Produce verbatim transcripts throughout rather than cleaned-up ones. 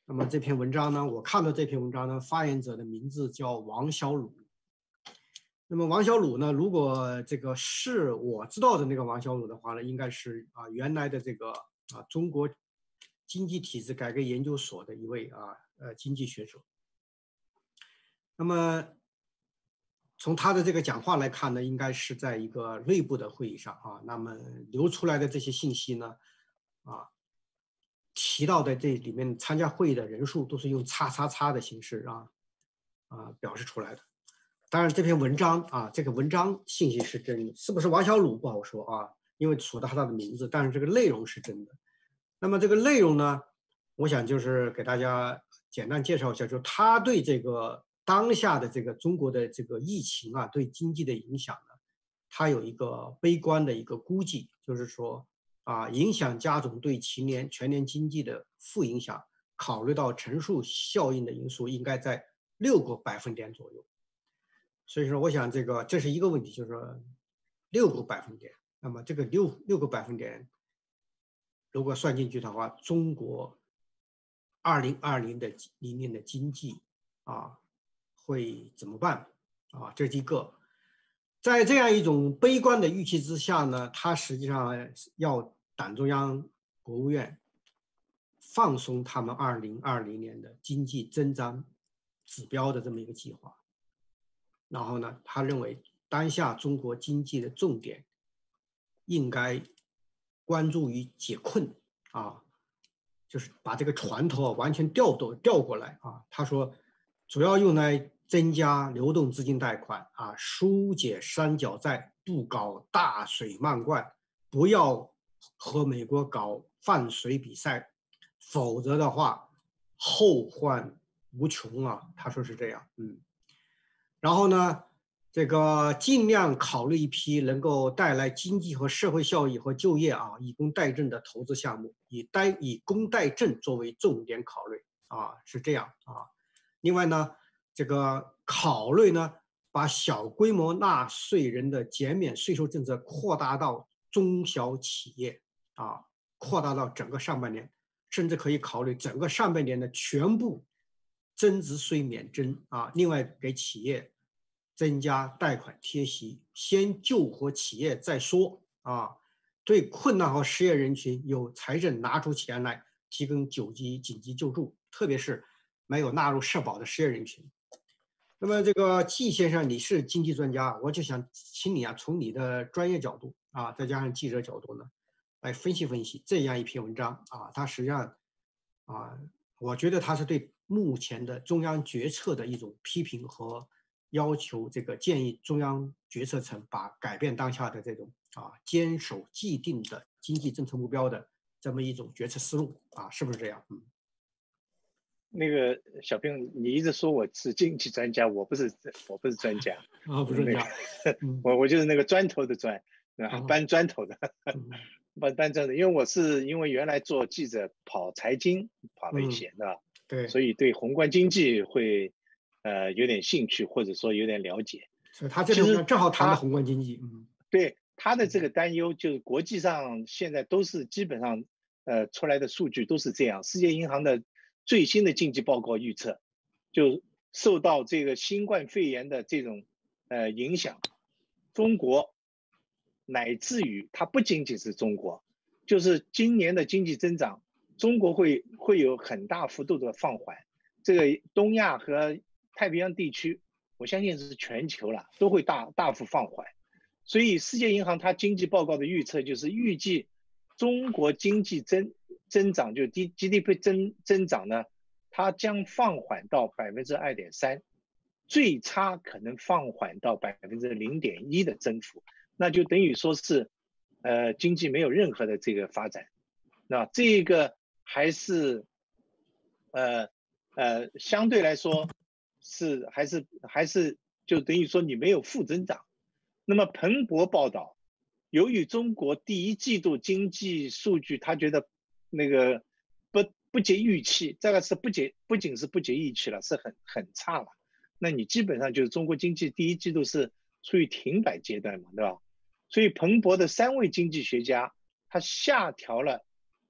那么这篇文章呢，我看到这篇文章呢，发言者的名字叫王小鲁。那么王小鲁呢，如果这个是我知道的那个王小鲁的话呢，应该是啊原来的这个啊中国经济体制改革研究所的一位啊呃经济学者。那么从他的这个讲话来看呢，应该是在一个内部的会议上啊，那么流出来的这些信息呢，啊。提到的这里面参加会议的人数都是用叉叉叉的形式啊啊表示出来的。当然，这篇文章啊，这个文章信息是真的，是不是王小鲁不好说啊，因为数到他的名字，但是这个内容是真的。那么这个内容呢，我想就是给大家简单介绍一下，就他对这个当下的这个中国的这个疫情啊，对经济的影响呢，他有一个悲观的一个估计，就是说。啊，影响加总对全年全年经济的负影响，考虑到乘数效应的因素，应该在六个百分点左右。所以说，我想这个这是一个问题，就是说六个百分点。那么这个六六个百分点，如果算进去的话，中国二零二零的零年的经济啊会怎么办啊？这是一个。在这样一种悲观的预期之下呢，它实际上要党中央、国务院放松他们二零二零年的经济增长指标的这么一个计划。然后呢，他认为当下中国经济的重点应该关注于解困啊，就是把这个船头啊完全调动调过来啊。他说，主要用来增加流动资金贷款啊，疏解三角债，不搞大水漫灌，不要和美国搞放水比赛，否则的话后患无穷啊。他说是这样，嗯。然后呢，这个尽量考虑一批能够带来经济和社会效益和就业啊，以工代赈的投资项目，以代以工代赈作为重点考虑啊，是这样啊。另外呢，这个考虑呢，把小规模纳税人的减免税收政策扩大到中小企业啊，扩大到整个上半年，甚至可以考虑整个上半年的全部增值税免征啊。另外，给企业增加贷款贴息，先救活企业再说啊。对困难和失业人群，有财政拿出钱来提供紧急紧急救助，特别是没有纳入社保的失业人群。那么，这个季先生，你是经济专家，我就想请你啊，从你的专业角度啊，再加上记者角度呢，来分析分析这样一篇文章啊。它实际上啊，我觉得它是对目前的中央决策的一种批评和要求，这个建议中央决策层把改变当下的这种啊坚守既定的经济政策目标的这么一种决策思路啊，是不是这样？嗯。 那个小平，你一直说我是经济专家，我不是，我不是专家啊，不是专家， 嗯、我我就是那个砖头的砖，啊，搬砖头的，搬搬砖的。因为我是因为原来做记者跑财经跑了一些的、嗯， 对， 所以对宏观经济会呃有点兴趣，或者说有点了解。 所以他这篇文章正好谈的宏观经济，嗯， 对他的这个担忧，就是国际上现在都是基本上呃出来的数据都是这样，世界银行的最新的经济报告预测，就受到这个新冠肺炎的这种呃影响，中国乃至于它不仅仅是中国，就是今年的经济增长，中国会会有很大幅度的放缓，这个东亚和太平洋地区，我相信是全球了，都会大大幅放缓。所以世界银行它经济报告的预测就是预计中国经济增增长，就 G D P 增增长呢，它将放缓到百分之二点三，最差可能放缓到百分之零点一的增幅，那就等于说是，呃，经济没有任何的这个发展，那这个还是，呃呃，相对来说是还是还是就等于说你没有负增长。那么彭博报道，由于中国第一季度经济数据，他觉得那个不不及预期，这个是不及不仅是不及预期了，是很很差了。那你基本上就是中国经济第一季度是处于停摆阶段嘛，对吧？所以彭博的三位经济学家他下调了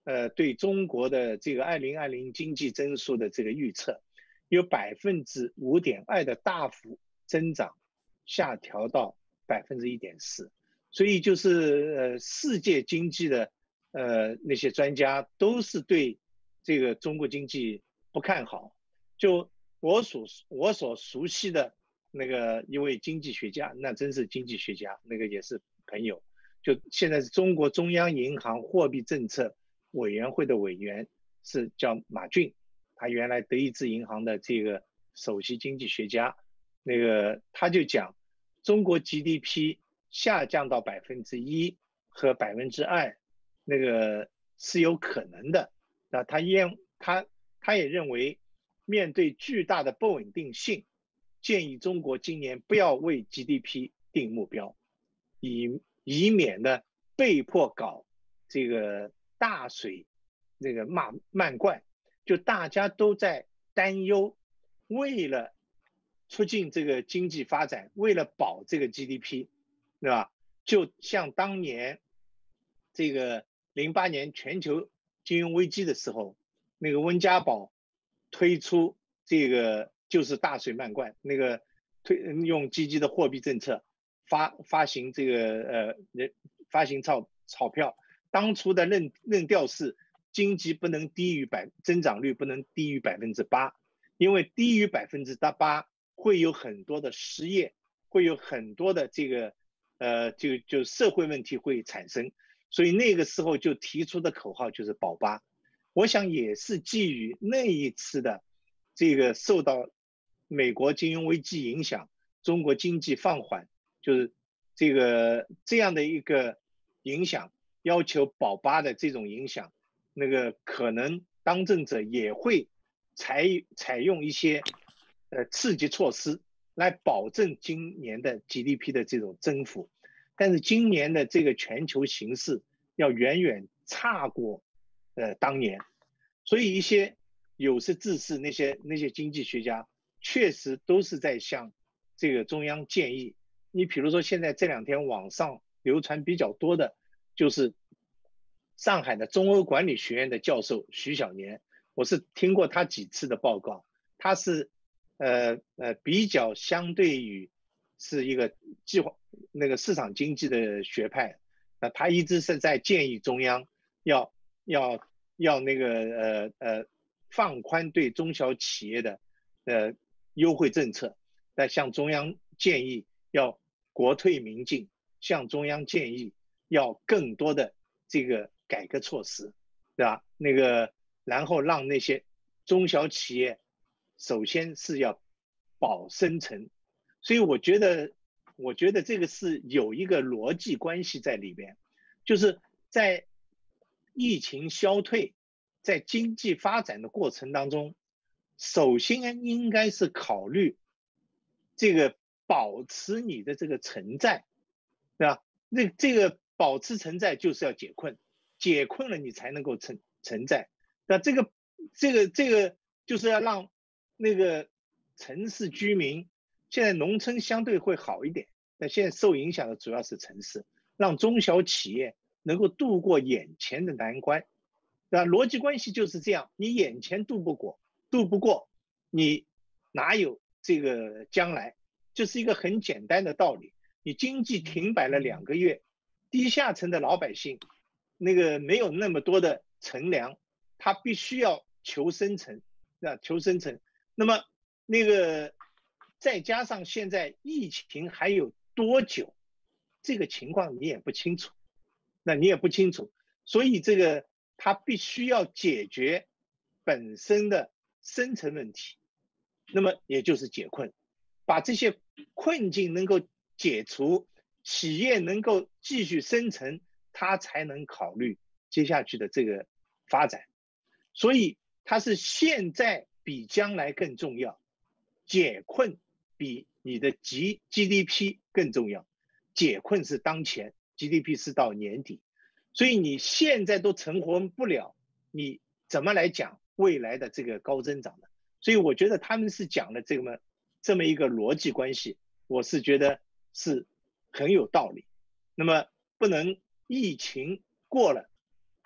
呃对中国的这个二零二零经济增速的这个预测，有百分之五点二的大幅增长，下调到百分之一点四。所以就是呃世界经济的呃那些专家都是对这个中国经济不看好。就我所我所熟悉的那个一位经济学家，那真是经济学家，那个也是朋友。就现在是中国中央银行货币政策委员会的委员，是叫马骏，他原来德意志银行的这个首席经济学家，那个他就讲，中国 G D P 下降到百分之一和百分之二，那个是有可能的。那他也他他也认为，面对巨大的不稳定性，建议中国今年不要为 G D P 定目标，以以免呢被迫搞这个大水这个漫漫灌，就大家都在担忧，为了促进这个经济发展，为了保这个 G D P， 对吧？就像当年这个零八年全球金融危机的时候，那个温家宝推出这个就是大水漫灌，那个推用积极的货币政策发发行这个呃人发行钞钞票，当初的论论调是经济不能低于百增长率不能低于百分之八，因为低于百分之八会有很多的失业，会有很多的这个呃就就社会问题会产生，所以那个时候就提出的口号就是保八。我想也是基于那一次的这个受到美国金融危机影响，中国经济放缓，就是这个这样的一个影响，要求保八的这种影响，那个可能当政者也会采采用一些呃刺激措施来保证今年的 G D P 的这种增幅，但是今年的这个全球形势要远远差过呃当年，所以一些有识之士那些那些经济学家确实都是在向这个中央建议。你比如说现在这两天网上流传比较多的就是上海的中欧管理学院的教授徐小年，我是听过他几次的报告，他是呃呃比较相对于是一个计划那个市场经济的学派，那他一直是在建议中央要要要那个呃呃放宽对中小企业的呃优惠政策，但向中央建议要国退民进，向中央建议要更多的这个改革措施，对吧？那个然后让那些中小企业首先是要保生存，所以我觉得我觉得这个是有一个逻辑关系在里边，就是在疫情消退，在经济发展的过程当中，首先应该是考虑这个保持你的这个存在，对吧？那这个保持存在就是要解困，解困了你才能够存存在。那这个这个这个就是要让那个城市居民，现在农村相对会好一点，那现在受影响的主要是城市，让中小企业能够度过眼前的难关，对吧？逻辑关系就是这样，你眼前渡不过，渡不过，你哪有这个将来？就是一个很简单的道理。你经济停摆了两个月，低下层的老百姓，那个没有那么多的存粮，他必须要求生存，啊，求生存。那么那个再加上现在疫情还有多久，这个情况你也不清楚，那你也不清楚，所以这个他必须要解决本身的深层问题，那么也就是解困，把这些困境能够解除，企业能够继续生存，他才能考虑接下去的这个发展。所以它是现在比将来更重要，解困比你的 G D P 更重要，解困是当前， G D P 是到年底，所以你现在都存活不了，你怎么来讲未来的这个高增长呢？所以我觉得他们是讲了这么这么一个逻辑关系，我是觉得是很有道理。那么不能疫情过了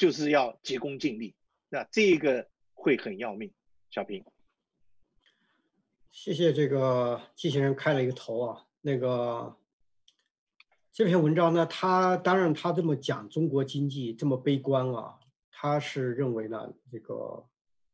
就是要急功近利，那这个会很要命。小平， 谢谢这个季先生开了一个头啊。那个这篇文章呢，他当然他这么讲中国经济这么悲观啊，他是认为呢这个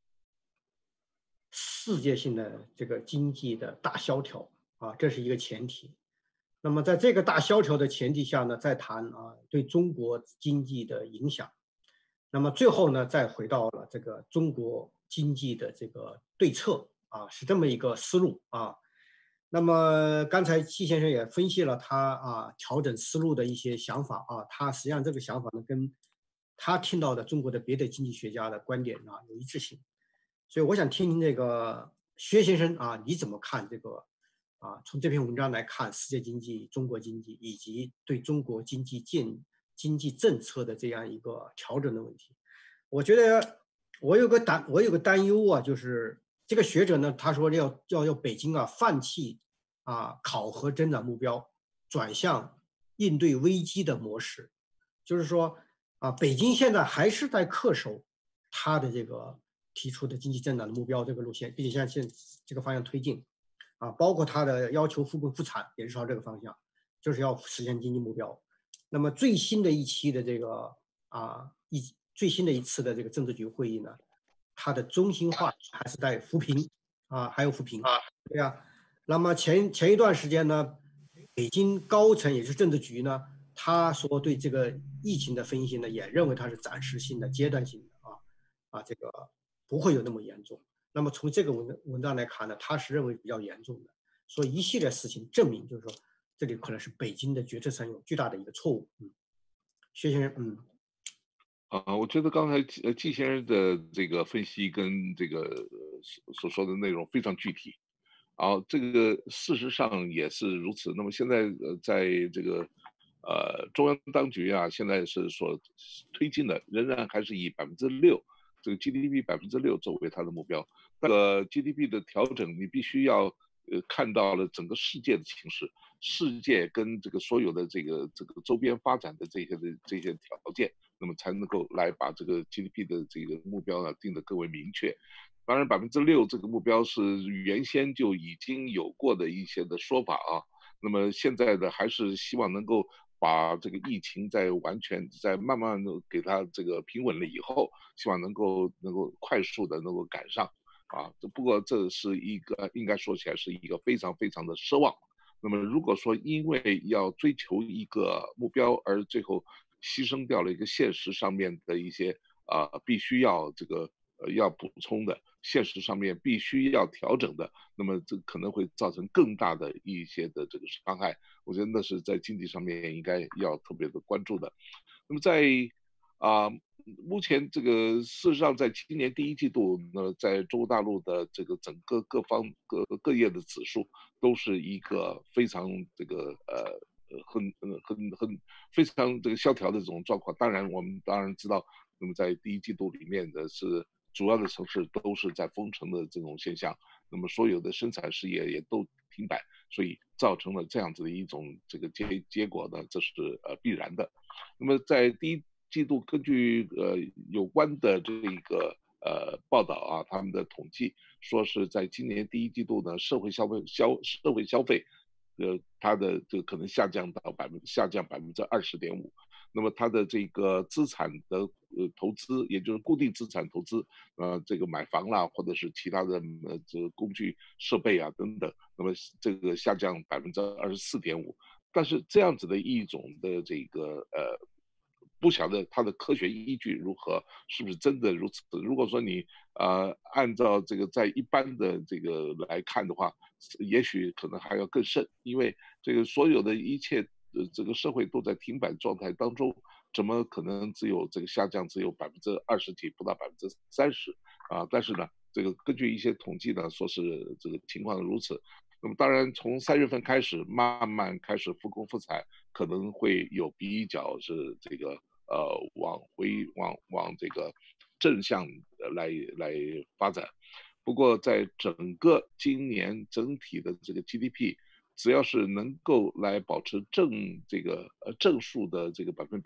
世界性的这个经济的大萧条啊，这是一个前提。那么在这个大萧条的前提下呢，再谈啊对中国经济的影响。那么最后呢，再回到了这个中国经济的这个对策啊，是这么一个思路啊。那么刚才季先生也分析了他啊调整思路的一些想法啊，他实际上这个想法呢，跟他听到的中国的别的经济学家的观点啊有一致性。所以我想听听这个薛先生啊，你怎么看这个啊？从这篇文章来看，世界经济、中国经济以及对中国经济建经济政策的这样一个调整的问题，我觉得我有个担我有个担忧啊，就是这个学者呢，他说要要要北京啊放弃啊考核增长目标，转向应对危机的模式，就是说啊，北京现在还是在恪守他的这个提出的经济增长的目标这个路线，并且向现这个方向推进啊，包括他的要求复工复产也是朝这个方向，就是要实现经济目标。那么最新的一期的这个啊一最新的一次的这个政治局会议呢，它的中心化还是在扶贫啊，还有扶贫，对啊。那么前前一段时间呢，北京高层也就是政治局呢，他说对这个疫情的分析呢，也认为它是暂时性的、阶段性的啊啊，这个不会有那么严重。那么从这个文文章来看呢，他是认为比较严重的，所以一系列事情证明，就是说这里可能是北京的决策上有巨大的一个错误。嗯，薛先生，嗯。 啊，我觉得刚才季呃季先生的这个分析跟这个呃所所说的内容非常具体，然后这个事实上也是如此。那么现在呃在这个呃中央当局啊，现在是所推进的仍然还是以百分之六这个 G D P 百分之六作为它的目标。这个 G D P 的调整，你必须要呃看到了整个世界的形势，世界跟这个所有的这个这个周边发展的这些的这些条件。那么才能够来把这个 G D P 的这个目标呢定得更为明确。当然，百分之六这个目标是原先就已经有过的一些的说法啊。那么现在的还是希望能够把这个疫情在完全在慢慢的给它这个平稳了以后，希望能够能够快速的能够赶上啊。不过这是一个应该说起来是一个非常非常的奢望。那么如果说因为要追求一个目标而最后牺牲掉了一个现实上面的一些啊、呃，必须要这个呃要补充的，现实上面必须要调整的，那么这可能会造成更大的一些的这个伤害。我觉得那是在经济上面应该要特别的关注的。那么在啊、呃，目前这个事实上在今年第一季度呢，在中国大陆的这个整个各方各各业的指数都是一个非常这个呃。呃，很呃很很非常这个萧条的这种状况。当然，我们当然知道，那么在第一季度里面的是主要的城市都是在封城的这种现象，那么所有的生产事业也都停摆，所以造成了这样子的一种这个结结果呢，这是呃必然的。那么在第一季度，根据呃有关的这个呃报道啊，他们的统计说是在今年第一季度呢，社会消费消社会消费。呃，它的这个可能下降到百分下降百分之二十点五，那么它的这个资产的呃投资，也就是固定资产投资，呃，这个买房啦，或者是其他的呃这个工具设备啊等等，那么这个下降百分之二十四点五，但是这样子的一种的这个呃。不晓得它的科学依据如何，是不是真的如此？如果说你呃按照这个在一般的这个来看的话，也许可能还要更甚，因为这个所有的一切呃这个社会都在停摆状态当中，怎么可能只有这个下降只有百分之二十几，不到百分之三十啊？但是呢，这个根据一些统计呢，说是这个情况如此。那么当然，从三月份开始，慢慢开始复工复产，可能会有比较是这个呃往回往往这个正向来来发展。不过在整个今年整体的这个 G D P，只要是能够来保持正这个呃正数的这个百分比，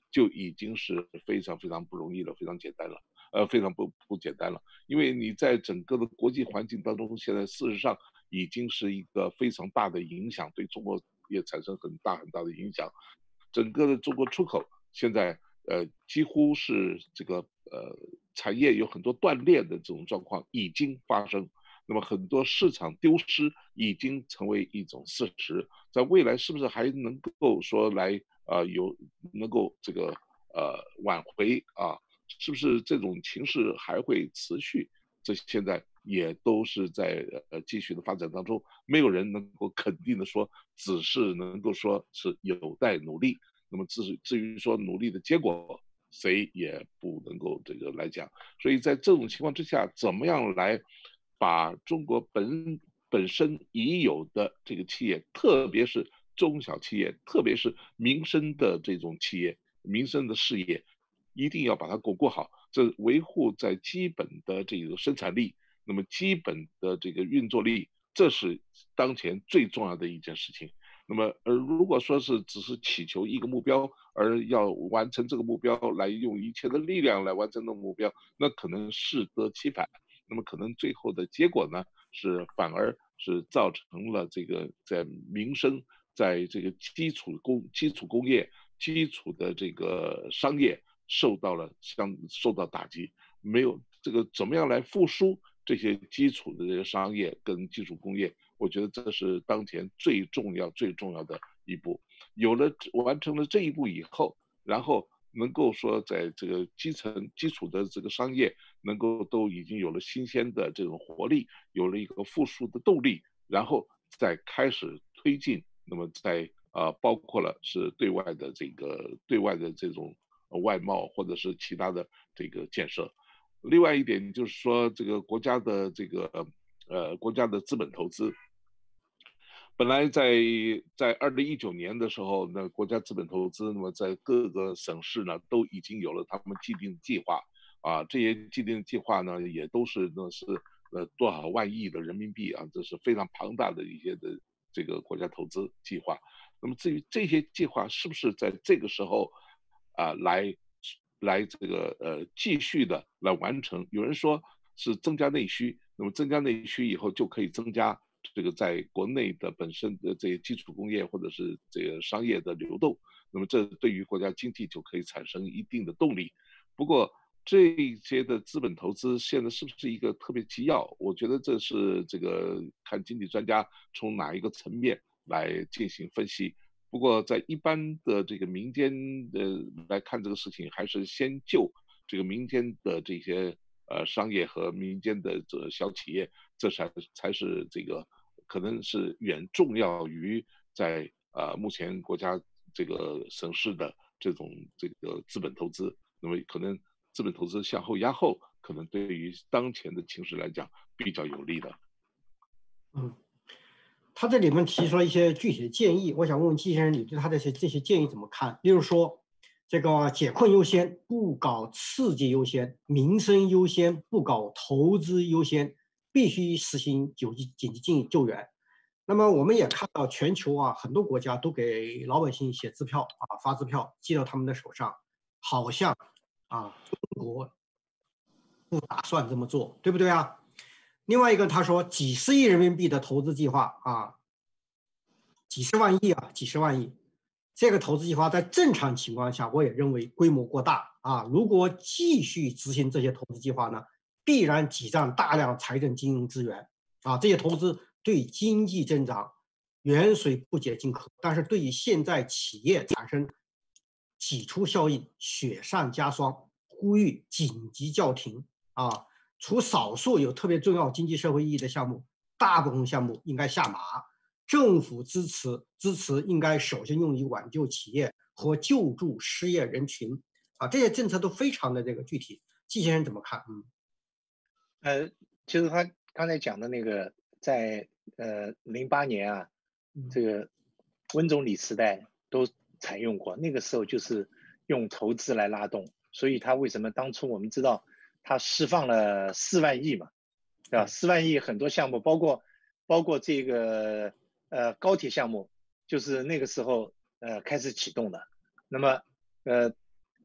就已经是非常非常不容易了，非常简单了，呃，非常不不简单了。因为你在整个的国际环境当中，现在事实上已经是一个非常大的影响，对中国也产生很大很大的影响。整个的中国出口现在呃几乎是这个呃产业有很多断裂的这种状况已经发生。那么很多市场丢失已经成为一种事实，在未来是不是还能够说来呃有能够这个呃挽回啊？是不是这种情势还会持续？这现在也都是在呃继续的发展当中，没有人能够肯定的说，只是能够说是有待努力。那么至至于说努力的结果，谁也不能够这个来讲。所以在这种情况之下，怎么样来把中国本本身已有的这个企业，特别是中小企业，特别是民生的这种企业、民生的事业，一定要把它巩固好。这维护在基本的这个生产力，那么基本的这个运作力，这是当前最重要的一件事情。那么，呃，如果说是只是祈求一个目标，而要完成这个目标，来用一切的力量来完成这个目标，那可能适得其反。那么可能最后的结果呢，是反而是造成了这个在民生，在这个基础工、基础工业、基础的这个商业受到了相受到打击，没有这个怎么样来复苏这些基础的这个商业跟基础工业，我觉得这是当前最重要最重要的一步。有了完成了这一步以后，然后能够说在这个基层基础的这个商业能够都已经有了新鲜的这种活力，有了一个复苏的动力，然后再开始推进。那么在呃包括了是对外的这个对外的这种外贸或者是其他的这个建设。另外一点就是说，这个国家的这个呃国家的资本投资，本来在在二零一九年的时候，那国家资本投资，那么在各个省市呢都已经有了他们既定的计划啊，这些既定的计划呢也都是那是呃多少万亿的人民币啊，这是非常庞大的一些的这个国家投资计划。那么至于这些计划是不是在这个时候啊来来这个呃继续的来完成？有人说是增加内需，那么增加内需以后就可以增加这个在国内的本身的这些基础工业或者是这个商业的流动，那么这对于国家经济就可以产生一定的动力。不过这些的资本投资现在是不是一个特别急要？我觉得这是这个看经济专家从哪一个层面来进行分析。不过在一般的这个民间的来看这个事情，还是先就这个民间的这些呃商业和民间的这小企业，这才才是这个可能是远重要于在呃目前国家这个省市的这种这个资本投资。那么可能资本投资向后压后，可能对于当前的情势来讲比较有利的。 嗯。他这里面提出了一些具体的建议，我想问问季先生，你对他这些这些建议怎么看？例如说，这个解困优先，不搞刺激优先；民生优先，不搞投资优先，必须实行紧急紧急救救援。那么我们也看到，全球啊很多国家都给老百姓写支票啊，发支票寄到他们的手上，好像啊中国不打算这么做，对不对啊？另外一个，他说几十亿人民币的投资计划啊，几十万亿啊，几十万亿，这个投资计划在正常情况下，我也认为规模过大啊。如果继续执行这些投资计划呢，必然挤占大量财政金融资源啊。这些投资对经济增长远水不解近渴，但是对于现在企业产生挤出效应，雪上加霜。呼吁紧急叫停啊！除少数有特别重要经济社会意义的项目，大部分项目应该下马。政府支持支持应该首先用于挽救企业和救助失业人群啊，这些政策都非常的这个具体。季先生怎么看？嗯， 呃，其实他刚才讲的那个，在呃零八年啊，这个温总理时代都采用过，那个时候就是用投资来拉动，所以他为什么当初我们知道他释放了四万亿嘛，对吧？四万亿很多项目，包括包括这个呃高铁项目，就是那个时候呃开始启动的。那么呃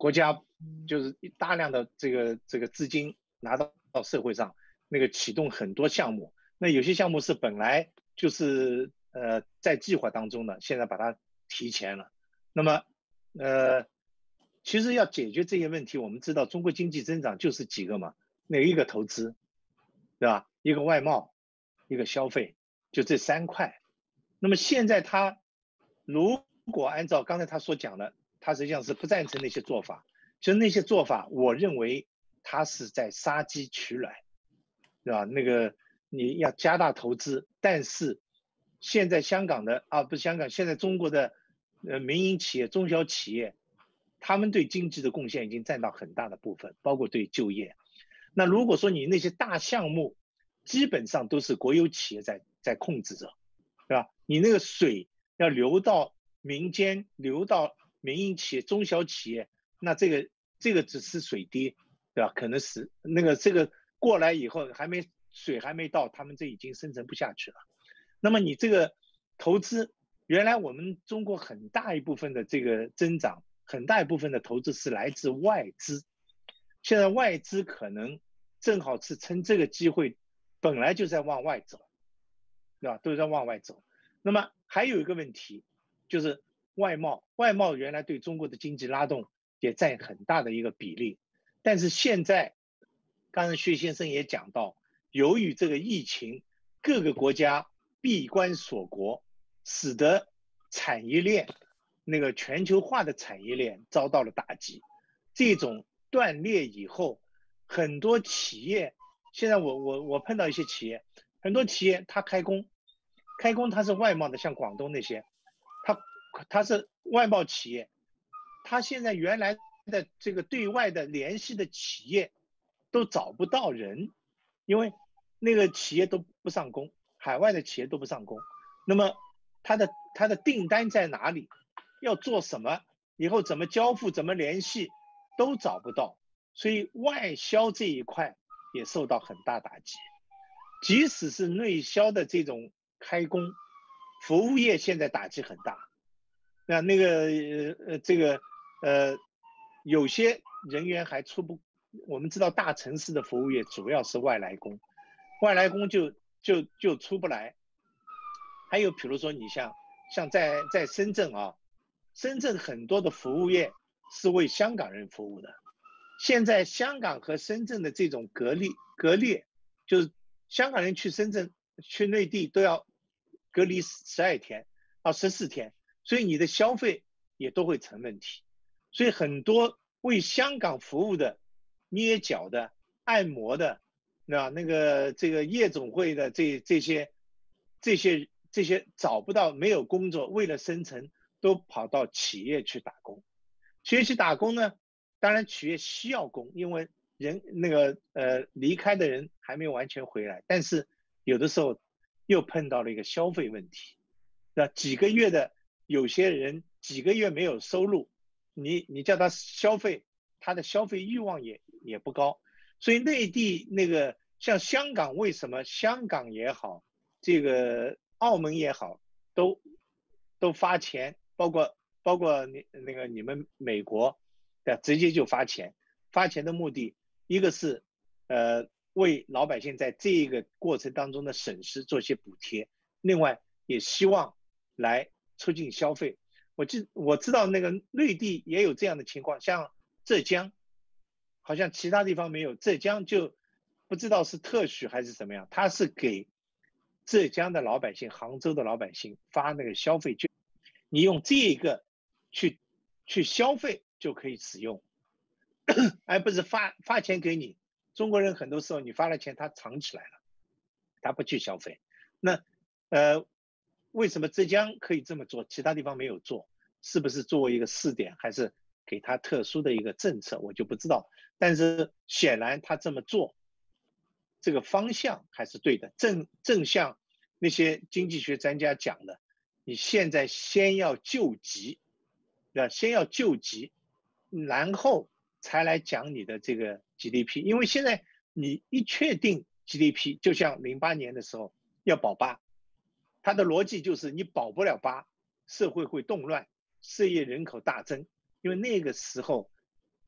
国家就是大量的这个这个资金拿到到社会上，那个启动很多项目，那有些项目是本来就是呃在计划当中的，现在把它提前了。那么呃，其实要解决这些问题，我们知道中国经济增长就是几个嘛，那一个投资，对吧？一个外贸，一个消费，就这三块。那么现在他如果按照刚才他所讲的，他实际上是不赞成那些做法。其实那些做法，我认为他是在杀鸡取卵，对吧？那个你要加大投资，但是现在香港的啊，不是香港，现在中国的呃民营企业、中小企业，他们对经济的贡献已经占到很大的部分，包括对就业。那如果说你那些大项目，基本上都是国有企业在在控制着，对吧？你那个水要流到民间，流到民营企业、中小企业，那这个这个只是水滴，对吧？可能是那个这个过来以后还没水还没到，他们这已经生存不下去了。那么你这个投资，原来我们中国很大一部分的这个增长，很大一部分的投资是来自外资。现在外资可能正好是趁这个机会，本来就在往外走，对吧？都在往外走。那么还有一个问题，就是外贸，外贸原来对中国的经济拉动也占很大的一个比例，但是现在，刚才薛先生也讲到，由于这个疫情，各个国家闭关锁国，使得产业链那个全球化的产业链遭到了打击，这种断裂以后，很多企业，现在我我我碰到一些企业，很多企业它开工，开工它是外贸的，像广东那些，它它是外贸企业，它现在原来的这个对外的联系的企业都找不到人，因为那个企业都不上工，海外的企业都不上工，那么它的它的订单在哪里，要做什么，以后怎么交付，怎么联系，都找不到，所以外销这一块也受到很大打击。即使是内销的这种开工，服务业现在打击很大。那那个呃这个呃有些人员还出不，我们知道大城市的服务业主要是外来工，外来工就就就出不来。还有比如说你像像在在深圳啊，深圳很多的服务业是为香港人服务的。现在香港和深圳的这种隔离隔裂，就是香港人去深圳去内地都要隔离十二天到十四天，所以你的消费也都会成问题。所以很多为香港服务的捏脚的、按摩的，那那个这个夜总会的这这些这些这些找不到没有工作，为了生存都跑到企业去打工。企业去打工呢，当然企业需要工，因为人那个呃离开的人还没有完全回来，但是有的时候又碰到了一个消费问题，那几个月的有些人几个月没有收入，你你叫他消费，他的消费欲望也也不高，所以内地那个像香港，为什么香港也好，这个澳门也好，都都发钱，包括包括你那个你们美国的直接就发钱，发钱的目的一个是呃为老百姓在这一个过程当中的损失做些补贴，另外也希望来促进消费。我知我知道那个内地也有这样的情况，像浙江，好像其他地方没有，浙江就不知道是特许还是怎么样，他是给浙江的老百姓、杭州的老百姓发那个消费券，你用这个去去消费就可以使用，而不是发发钱给你。中国人很多时候你发了钱他藏起来了，他不去消费。那呃，为什么浙江可以这么做，其他地方没有做？是不是作为一个试点，还是给他特殊的一个政策，我就不知道。但是显然他这么做，这个方向还是对的。正正像那些经济学专家讲的，你现在先要救急，要先要救急，然后才来讲你的这个 G D P。因为现在你一确定 G D P， 就像零八年的时候要保八，它的逻辑就是你保不了八，社会会动乱，失业人口大增。因为那个时候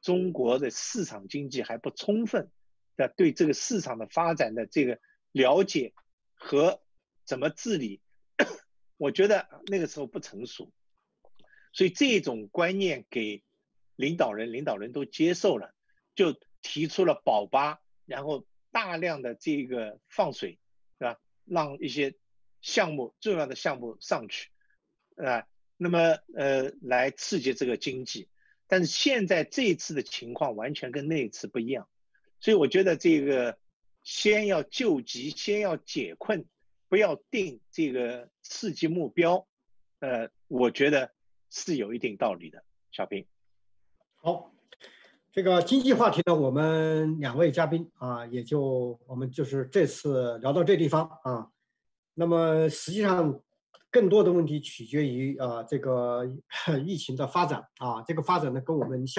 中国的市场经济还不充分的对这个市场的发展的这个了解和怎么治理，我觉得那个时候不成熟，所以这种观念给领导人，领导人都接受了，就提出了保八，然后大量的这个放水，是吧？让一些项目重要的项目上去，啊，那么呃来刺激这个经济。但是现在这一次的情况完全跟那一次不一样，所以我觉得这个先要救急，先要解困，不要定这个刺激目标，呃，我觉得是有一定道理的。小平， 好，这个经济话题呢，我们两位嘉宾啊，也就我们就是这次聊到这地方啊。那么实际上，更多的问题取决于啊这个疫情的发展啊，这个发展呢跟我们。